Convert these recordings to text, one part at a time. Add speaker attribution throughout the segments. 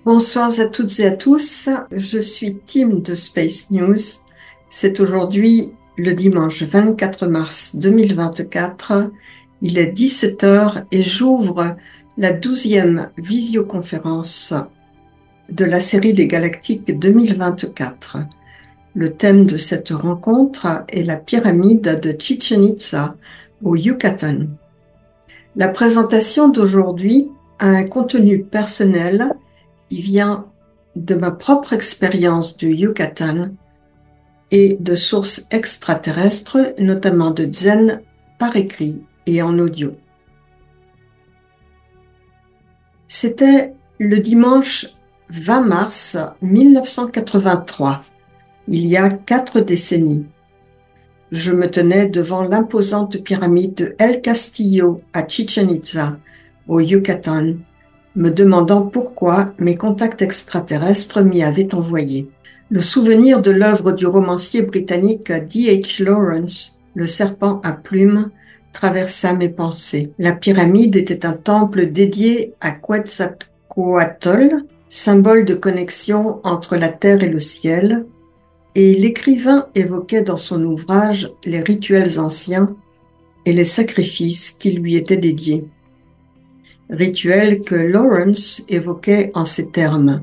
Speaker 1: Bonsoir à toutes et à tous, je suis Tim de Space News. C'est aujourd'hui le dimanche 24 mars 2024. Il est 17 heures et j'ouvre la 12e visioconférence de la série des Galactiques 2024. Le thème de cette rencontre est la pyramide de Chichen Itza au Yucatan. La présentation d'aujourd'hui a un contenu personnel qui vient de ma propre expérience du Yucatan et de sources extraterrestres, notamment de Zen par écrit et en audio. C'était le dimanche 20 mars 1983, il y a 4 décennies. Je me tenais devant l'imposante pyramide de El Castillo à Chichen Itza, au Yucatan, me demandant pourquoi mes contacts extraterrestres m'y avaient envoyé. Le souvenir de l'œuvre du romancier britannique D.H. Lawrence, Le serpent à plumes, traversa mes pensées. La pyramide était un temple dédié à Quetzalcoatl, symbole de connexion entre la terre et le ciel, et l'écrivain évoquait dans son ouvrage les rituels anciens et les sacrifices qui lui étaient dédiés. Rituel que Lawrence évoquait en ces termes.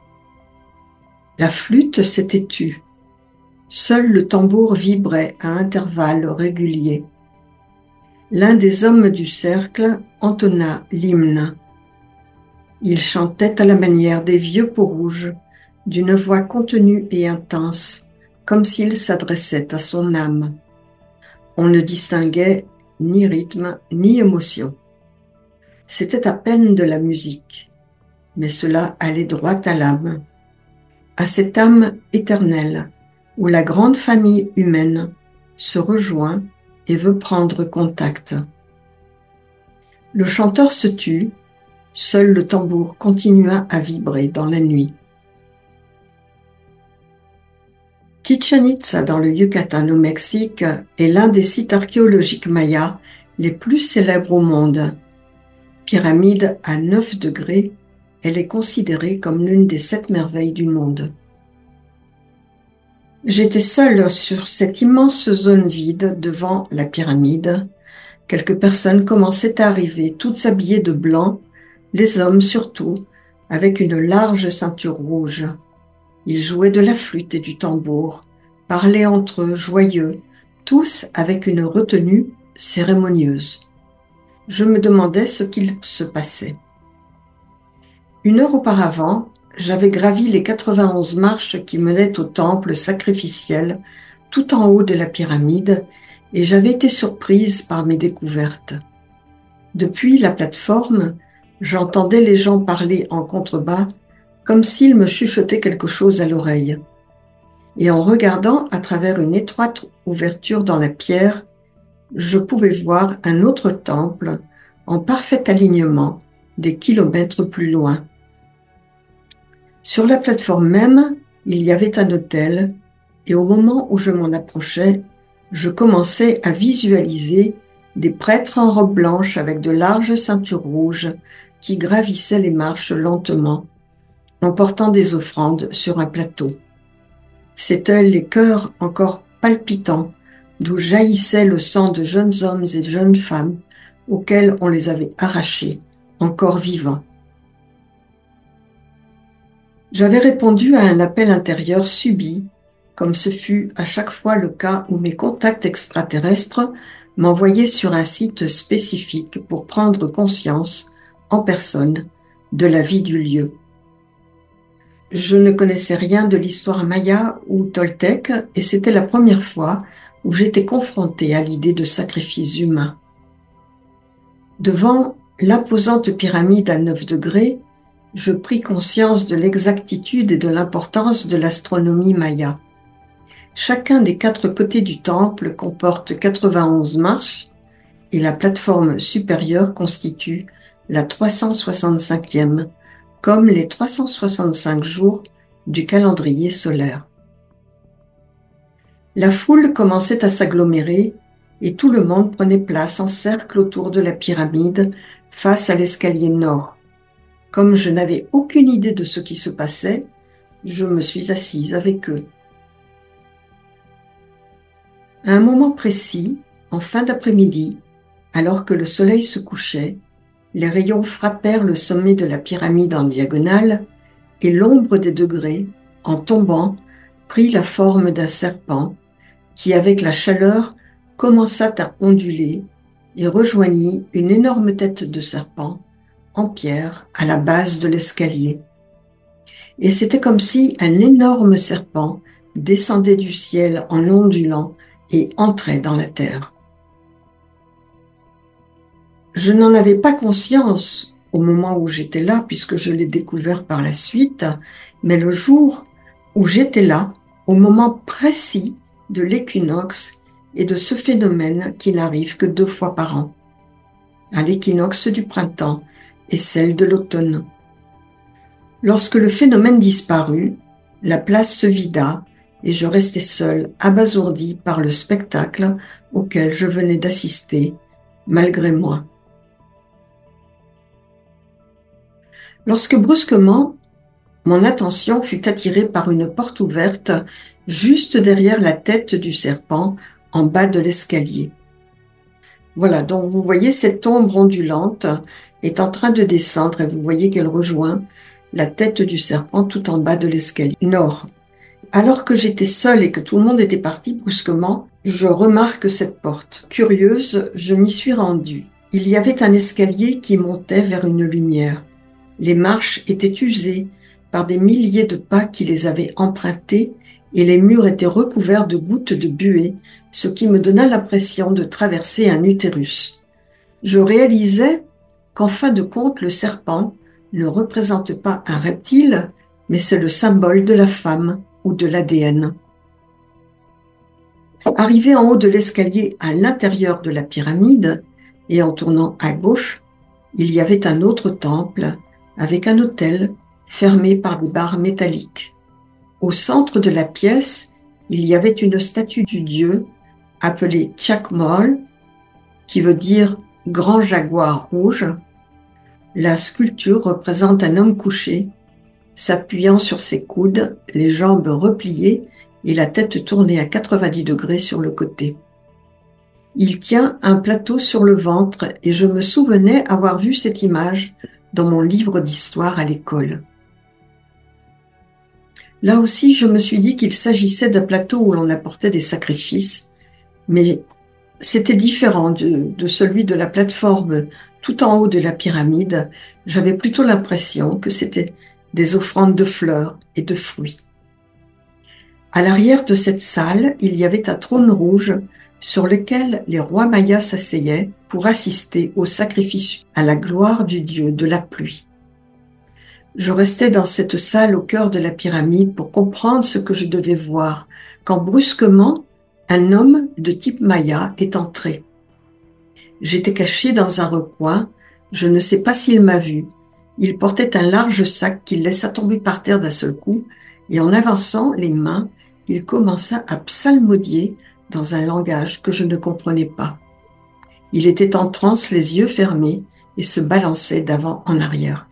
Speaker 1: La flûte s'était tue. Seul le tambour vibrait à intervalles réguliers. L'un des hommes du cercle entonna l'hymne. Il chantait à la manière des vieux peaux-rouges, d'une voix contenue et intense, comme s'il s'adressait à son âme. On ne distinguait ni rythme ni émotion. C'était à peine de la musique, mais cela allait droit à l'âme, à cette âme éternelle où la grande famille humaine se rejoint et veut prendre contact. Le chanteur se tut, seul le tambour continua à vibrer dans la nuit. Chichen Itza dans le Yucatan au Mexique est l'un des sites archéologiques mayas les plus célèbres au monde. Pyramide à 9 degrés, elle est considérée comme l'une des 7 merveilles du monde. J'étais seule sur cette immense zone vide devant la pyramide. Quelques personnes commençaient à arriver, toutes habillées de blanc, les hommes surtout, avec une large ceinture rouge. Ils jouaient de la flûte et du tambour, parlaient entre eux, joyeux, tous avec une retenue cérémonieuse. Je me demandais ce qu'il se passait. 1 heure auparavant, j'avais gravi les 91 marches qui menaient au temple sacrificiel tout en haut de la pyramide et j'avais été surprise par mes découvertes. Depuis la plateforme, j'entendais les gens parler en contrebas comme s'ils me chuchotaient quelque chose à l'oreille. Et en regardant à travers une étroite ouverture dans la pierre, je pouvais voir un autre temple en parfait alignement des kilomètres plus loin. Sur la plateforme même, il y avait un autel et au moment où je m'en approchais, je commençais à visualiser des prêtres en robe blanche avec de larges ceintures rouges qui gravissaient les marches lentement en portant des offrandes sur un plateau. C'étaient les cœurs encore palpitants d'où jaillissait le sang de jeunes hommes et jeunes femmes auxquels on les avait arrachés, encore vivants. J'avais répondu à un appel intérieur subit, comme ce fut à chaque fois le cas où mes contacts extraterrestres m'envoyaient sur un site spécifique pour prendre conscience, en personne, de la vie du lieu. Je ne connaissais rien de l'histoire maya ou toltèque et c'était la première fois où j'étais confrontée à l'idée de sacrifices humains. Devant l'imposante pyramide à 9 degrés, je pris conscience de l'exactitude et de l'importance de l'astronomie maya. Chacun des 4 côtés du temple comporte 91 marches et la plateforme supérieure constitue la 365e, comme les 365 jours du calendrier solaire. La foule commençait à s'agglomérer et tout le monde prenait place en cercle autour de la pyramide face à l'escalier nord. Comme je n'avais aucune idée de ce qui se passait, je me suis assise avec eux. À un moment précis, en fin d'après-midi, alors que le soleil se couchait, les rayons frappèrent le sommet de la pyramide en diagonale et l'ombre des degrés, en tombant, prit la forme d'un serpent qui, avec la chaleur, commença à onduler et rejoignit une énorme tête de serpent en pierre à la base de l'escalier. Et c'était comme si un énorme serpent descendait du ciel en ondulant et entrait dans la terre. Je n'en avais pas conscience au moment où j'étais là, puisque je l'ai découvert par la suite, mais le jour où j'étais là, au moment précis de l'équinoxe et de ce phénomène qui n'arrive que 2 fois par an, à l'équinoxe du printemps et celle de l'automne. Lorsque le phénomène disparut, la place se vida et je restai seule, abasourdie par le spectacle auquel je venais d'assister, malgré moi. Lorsque brusquement, mon attention fut attirée par une porte ouverte juste derrière la tête du serpent en bas de l'escalier. Voilà, donc vous voyez cette ombre ondulante est en train de descendre et vous voyez qu'elle rejoint la tête du serpent tout en bas de l'escalier nord. Alors que j'étais seule et que tout le monde était parti brusquement, je remarque cette porte. Curieuse, je m'y suis rendue. Il y avait un escalier qui montait vers une lumière. Les marches étaient usées par des milliers de pas qui les avaient empruntées et les murs étaient recouverts de gouttes de buée, ce qui me donna l'impression de traverser un utérus. Je réalisais qu'en fin de compte, le serpent ne représente pas un reptile, mais c'est le symbole de la femme ou de l'ADN. Arrivé en haut de l'escalier à l'intérieur de la pyramide et en tournant à gauche, il y avait un autre temple avec un autel fermé par des barres métalliques. Au centre de la pièce, il y avait une statue du dieu appelée Chakmol, qui veut dire grand jaguar rouge. La sculpture représente un homme couché, s'appuyant sur ses coudes, les jambes repliées et la tête tournée à 90 degrés sur le côté. Il tient un plateau sur le ventre et je me souvenais avoir vu cette image dans mon livre d'histoire à l'école. Là aussi, je me suis dit qu'il s'agissait d'un plateau où l'on apportait des sacrifices, mais c'était différent de celui de la plateforme tout en haut de la pyramide. J'avais plutôt l'impression que c'était des offrandes de fleurs et de fruits. À l'arrière de cette salle, il y avait un trône rouge sur lequel les rois mayas s'asseyaient pour assister au sacrifice à la gloire du dieu de la pluie. Je restais dans cette salle au cœur de la pyramide pour comprendre ce que je devais voir, quand brusquement, un homme de type maya est entré. J'étais cachée dans un recoin, je ne sais pas s'il m'a vu. Il portait un large sac qu'il laissa tomber par terre d'un seul coup, et en avançant les mains, il commença à psalmodier dans un langage que je ne comprenais pas. Il était en transe, les yeux fermés, et se balançait d'avant en arrière.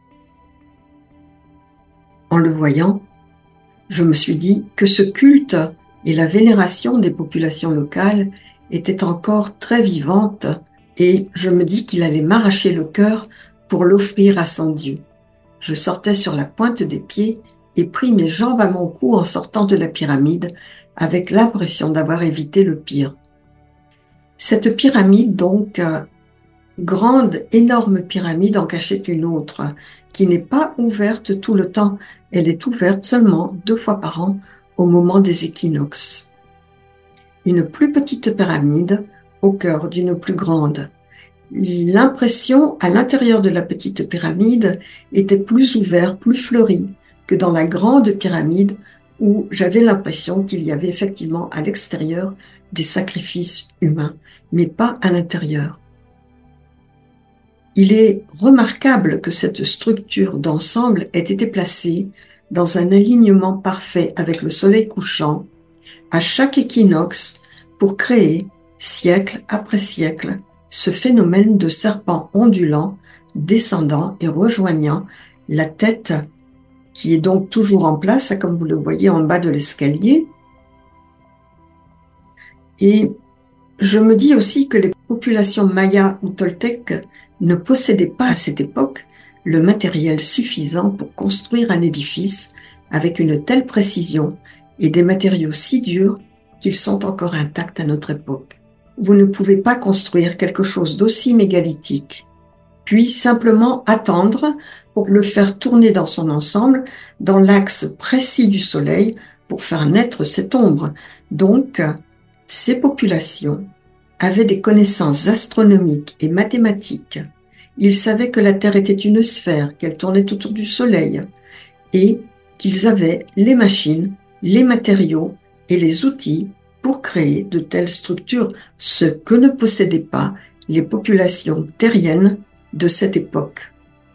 Speaker 1: En le voyant, je me suis dit que ce culte et la vénération des populations locales étaient encore très vivantes et je me dis qu'il allait m'arracher le cœur pour l'offrir à son Dieu. Je sortais sur la pointe des pieds et pris mes jambes à mon cou en sortant de la pyramide avec l'impression d'avoir évité le pire. Cette pyramide donc, grande, énorme pyramide en cachait une autre qui n'est pas ouverte tout le temps. Elle est ouverte seulement 2 fois par an au moment des équinoxes. Une plus petite pyramide au cœur d'une plus grande. L'impression à l'intérieur de la petite pyramide était plus ouverte, plus fleurie que dans la grande pyramide où j'avais l'impression qu'il y avait effectivement à l'extérieur des sacrifices humains, mais pas à l'intérieur. Il est remarquable que cette structure d'ensemble ait été placée dans un alignement parfait avec le soleil couchant à chaque équinoxe pour créer, siècle après siècle, ce phénomène de serpent ondulant descendant et rejoignant la tête qui est donc toujours en place, comme vous le voyez en bas de l'escalier. Et je me dis aussi que les populations mayas ou toltèques ne possédaient pas à cette époque le matériel suffisant pour construire un édifice avec une telle précision et des matériaux si durs qu'ils sont encore intacts à notre époque. Vous ne pouvez pas construire quelque chose d'aussi mégalithique, puis simplement attendre pour le faire tourner dans son ensemble, dans l'axe précis du soleil, pour faire naître cette ombre. Donc, ces populations avaient des connaissances astronomiques et mathématiques. Ils savaient que la Terre était une sphère, qu'elle tournait autour du soleil, et qu'ils avaient les machines, les matériaux et les outils pour créer de telles structures, ce que ne possédaient pas les populations terriennes de cette époque.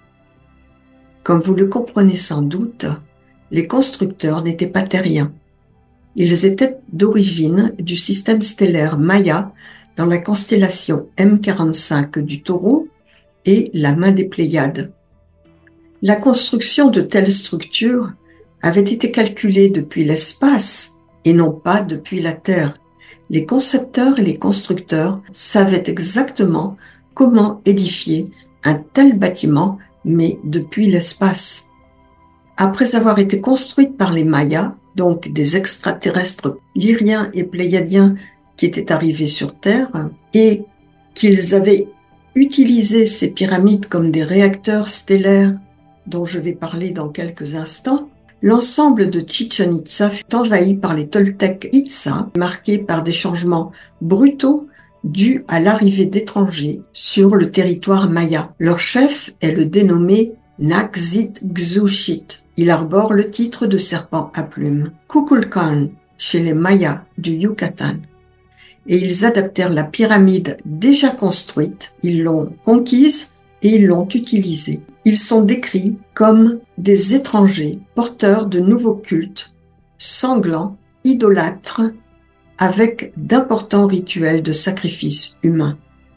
Speaker 1: Comme vous le comprenez sans doute, les constructeurs n'étaient pas terriens. Ils étaient d'origine du système stellaire Maya dans la constellation M45 du Taureau et la main des Pléiades. La construction de telles structures avait été calculée depuis l'espace et non pas depuis la Terre. Les concepteurs et les constructeurs savaient exactement comment édifier un tel bâtiment, mais depuis l'espace. Après avoir été construite par les Mayas, donc des extraterrestres lyriens et pléiadiens qui étaient arrivés sur Terre, et qu'ils avaient utilisé ces pyramides comme des réacteurs stellaires dont je vais parler dans quelques instants, l'ensemble de Chichén Itzá fut envahi par les Toltecs Itzá, marqués par des changements brutaux dus à l'arrivée d'étrangers sur le territoire maya. Leur chef est le dénommé Naxit-Xuchit. Il arbore le titre de serpent à plumes, Kukulkan, chez les Mayas du Yucatan. Et ils adaptèrent la pyramide déjà construite, ils l'ont conquise et ils l'ont utilisée. Ils sont décrits comme des étrangers porteurs de nouveaux cultes, sanglants, idolâtres, avec d'importants rituels de sacrifice humain.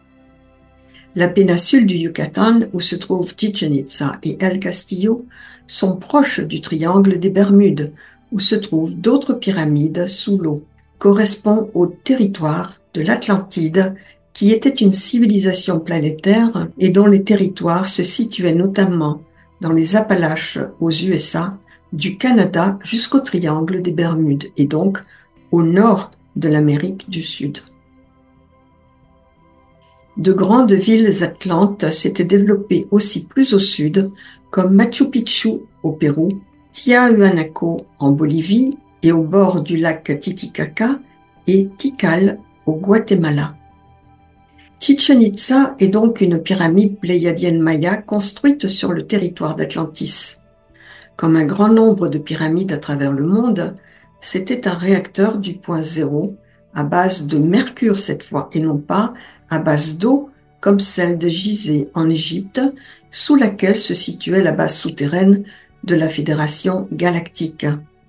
Speaker 1: La péninsule du Yucatan, où se trouvent Chichén Itzá et El Castillo, sont proches du triangle des Bermudes, où se trouvent d'autres pyramides sous l'eau, correspond au territoire de l'Atlantide, qui était une civilisation planétaire et dont les territoires se situaient notamment dans les Appalaches aux USA, du Canada jusqu'au triangle des Bermudes, et donc au nord de l'Amérique du Sud. De grandes villes atlantes s'étaient développées aussi plus au sud, comme Machu Picchu au Pérou, Tiahuanaco en Bolivie et au bord du lac Titicaca, et Tikal au Guatemala. Chichén Itzá est donc une pyramide pléiadienne maya construite sur le territoire d'Atlantis. Comme un grand nombre de pyramides à travers le monde, c'était un réacteur du point zéro, à base de mercure cette fois, et non pas à base d'eau, comme celle de Gizeh en Égypte, sous laquelle se situait la base souterraine de la Fédération galactique.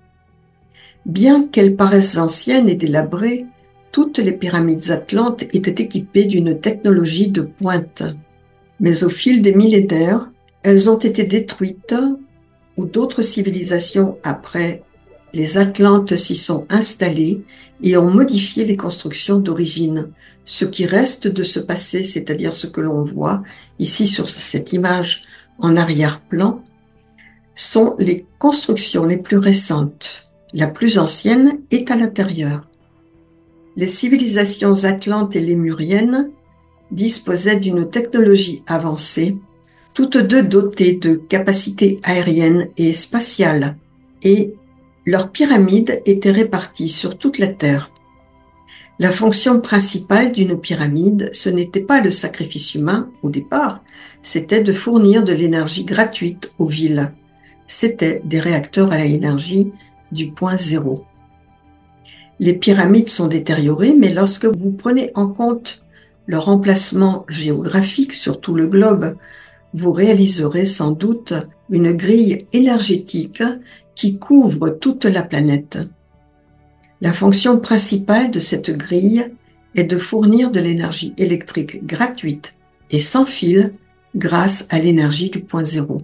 Speaker 1: Bien qu'elles paraissent anciennes et délabrées, toutes les pyramides atlantes étaient équipées d'une technologie de pointe. Mais au fil des millénaires, elles ont été détruites ou d'autres civilisations après les Atlantes s'y sont installées et ont modifié les constructions d'origine. Ce qui reste de ce passé, c'est-à-dire ce que l'on voit ici sur cette image en arrière-plan, sont les constructions les plus récentes. La plus ancienne est à l'intérieur. Les civilisations atlantes et lémuriennes disposaient d'une technologie avancée, toutes deux dotées de capacités aériennes et spatiales, et leurs pyramides étaient réparties sur toute la Terre. La fonction principale d'une pyramide, ce n'était pas le sacrifice humain au départ, c'était de fournir de l'énergie gratuite aux villes. C'étaient des réacteurs à l'énergie du point zéro. Les pyramides sont détériorées, mais lorsque vous prenez en compte leur emplacement géographique sur tout le globe, vous réaliserez sans doute une grille énergétique qui couvre toute la planète. La fonction principale de cette grille est de fournir de l'énergie électrique gratuite et sans fil grâce à l'énergie du point zéro.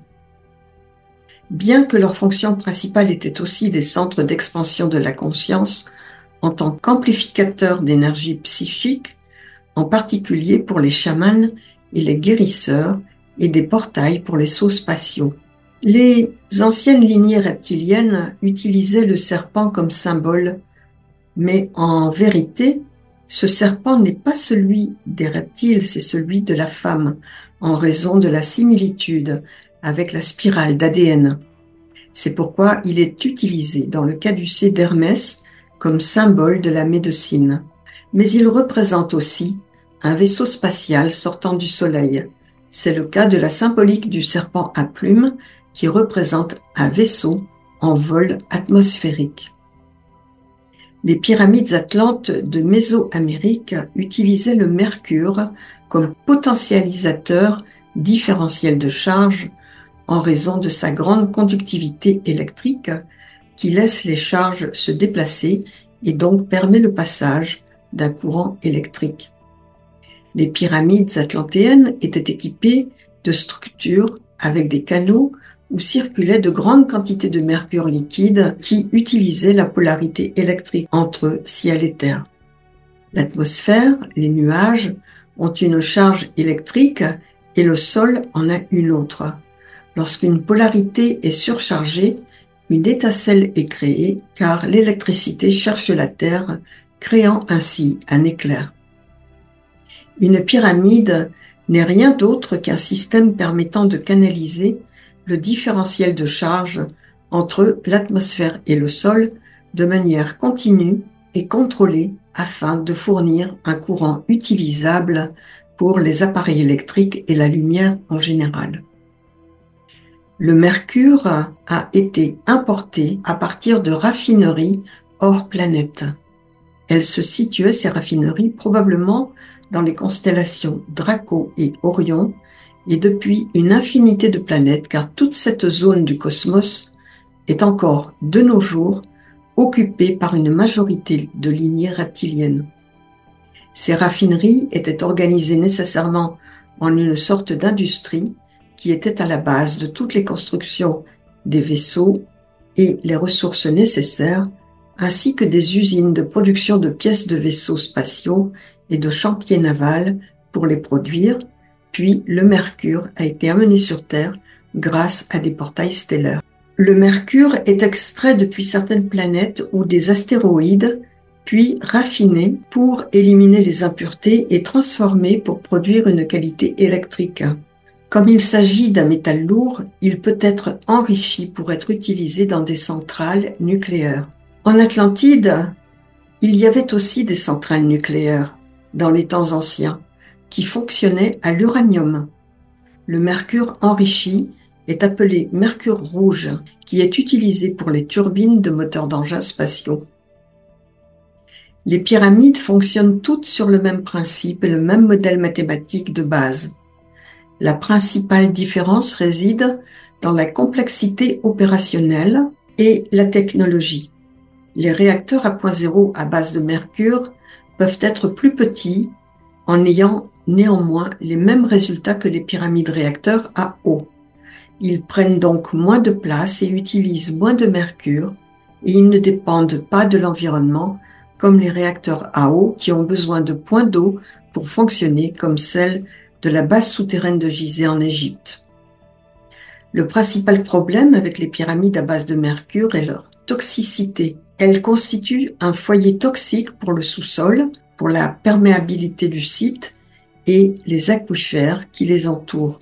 Speaker 1: Bien que leur fonction principale était aussi des centres d'expansion de la conscience en tant qu'amplificateurs d'énergie psychique, en particulier pour les chamans et les guérisseurs, et des portails pour les sauts spatiaux. Les anciennes lignées reptiliennes utilisaient le serpent comme symbole, mais en vérité, ce serpent n'est pas celui des reptiles, c'est celui de la femme, en raison de la similitude avec la spirale d'ADN. C'est pourquoi il est utilisé dans le caducée d'Hermès comme symbole de la médecine. Mais il représente aussi un vaisseau spatial sortant du Soleil. C'est le cas de la symbolique du serpent à plumes qui représente un vaisseau en vol atmosphérique. Les pyramides atlantes de Mésoamérique utilisaient le mercure comme potentialisateur différentiel de charge en raison de sa grande conductivité électrique qui laisse les charges se déplacer et donc permet le passage d'un courant électrique. Les pyramides atlantéennes étaient équipées de structures avec des canaux où circulaient de grandes quantités de mercure liquide qui utilisaient la polarité électrique entre ciel et terre. L'atmosphère, les nuages, ont une charge électrique et le sol en a une autre. Lorsqu'une polarité est surchargée, une étincelle est créée car l'électricité cherche la terre, créant ainsi un éclair. Une pyramide n'est rien d'autre qu'un système permettant de canaliser le différentiel de charge entre l'atmosphère et le sol de manière continue et contrôlée afin de fournir un courant utilisable pour les appareils électriques et la lumière en général. Le mercure a été importé à partir de raffineries hors planète. Elles se situaient, ces raffineries, probablement dans les constellations Draco et Orion, et depuis une infinité de planètes, car toute cette zone du cosmos est encore, de nos jours, occupée par une majorité de lignées reptiliennes. Ces raffineries étaient organisées nécessairement en une sorte d'industrie qui était à la base de toutes les constructions des vaisseaux et les ressources nécessaires, ainsi que des usines de production de pièces de vaisseaux spatiaux et de chantiers navals pour les produire, puis le mercure a été amené sur Terre grâce à des portails stellaires. Le mercure est extrait depuis certaines planètes ou des astéroïdes, puis raffiné pour éliminer les impuretés et transformé pour produire une qualité électrique. Comme il s'agit d'un métal lourd, il peut être enrichi pour être utilisé dans des centrales nucléaires. En Atlantide, il y avait aussi des centrales nucléaires, dans les temps anciens, qui fonctionnaient à l'uranium. Le mercure enrichi est appelé mercure rouge, qui est utilisé pour les turbines de moteurs d'engins spatiaux. Les pyramides fonctionnent toutes sur le même principe et le même modèle mathématique de base. La principale différence réside dans la complexité opérationnelle et la technologie. Les réacteurs à point zéro à base de mercure peuvent être plus petits en ayant néanmoins les mêmes résultats que les pyramides réacteurs à eau. Ils prennent donc moins de place et utilisent moins de mercure et ils ne dépendent pas de l'environnement comme les réacteurs à eau qui ont besoin de points d'eau pour fonctionner comme celle de la base souterraine de Gizeh en Égypte. Le principal problème avec les pyramides à base de mercure est leur toxicité. Elles constituent un foyer toxique pour le sous-sol, pour la perméabilité du site et les aquifères qui les entourent.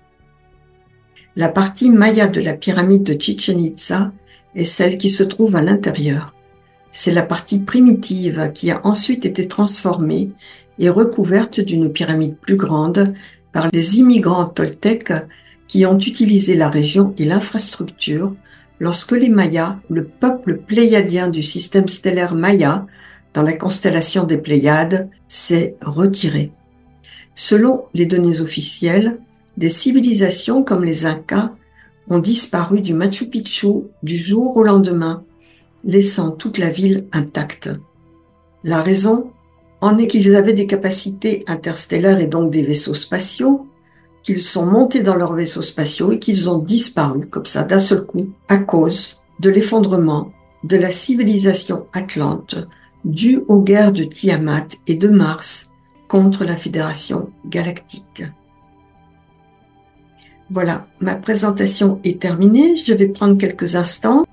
Speaker 1: La partie maya de la pyramide de Chichen Itza est celle qui se trouve à l'intérieur. C'est la partie primitive qui a ensuite été transformée et recouverte d'une pyramide plus grande par les immigrants toltèques qui ont utilisé la région et l'infrastructure lorsque les Mayas, le peuple pléiadien du système stellaire Maya, dans la constellation des Pléiades, s'est retiré. Selon les données officielles, des civilisations comme les Incas ont disparu du Machu Picchu du jour au lendemain, laissant toute la ville intacte. La raison en est qu'ils avaient des capacités interstellaires et donc des vaisseaux spatiaux, qu'ils sont montés dans leurs vaisseaux spatiaux et qu'ils ont disparu comme ça d'un seul coup à cause de l'effondrement de la civilisation atlante due aux guerres de Tiamat et de Mars contre la Fédération galactique. Voilà, ma présentation est terminée. Je vais prendre quelques instants